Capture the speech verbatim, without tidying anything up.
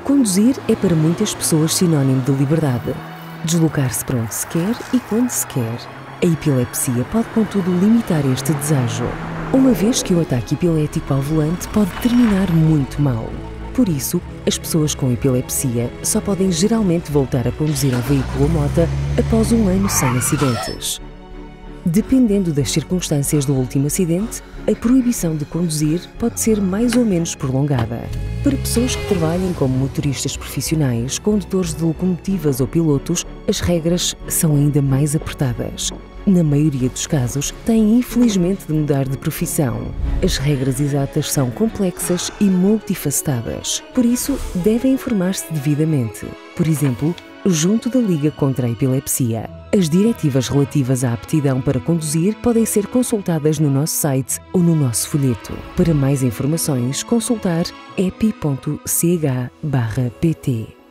Conduzir é para muitas pessoas sinónimo de liberdade. Deslocar-se para onde se quer e quando se quer. A epilepsia pode, contudo, limitar este desejo, uma vez que o ataque epilético ao volante pode terminar muito mal. Por isso, as pessoas com epilepsia só podem geralmente voltar a conduzir um veículo ou moto após um ano sem acidentes. Dependendo das circunstâncias do último acidente, a proibição de conduzir pode ser mais ou menos prolongada. Para pessoas que trabalhem como motoristas profissionais, condutores de locomotivas ou pilotos, as regras são ainda mais apertadas. Na maioria dos casos, têm infelizmente de mudar de profissão. As regras exatas são complexas e multifacetadas, por isso devem informar-se devidamente. Por exemplo, junto da Liga contra a Epilepsia. As diretivas relativas à aptidão para conduzir podem ser consultadas no nosso site ou no nosso folheto. Para mais informações, consultar epi ponto c h barra p t.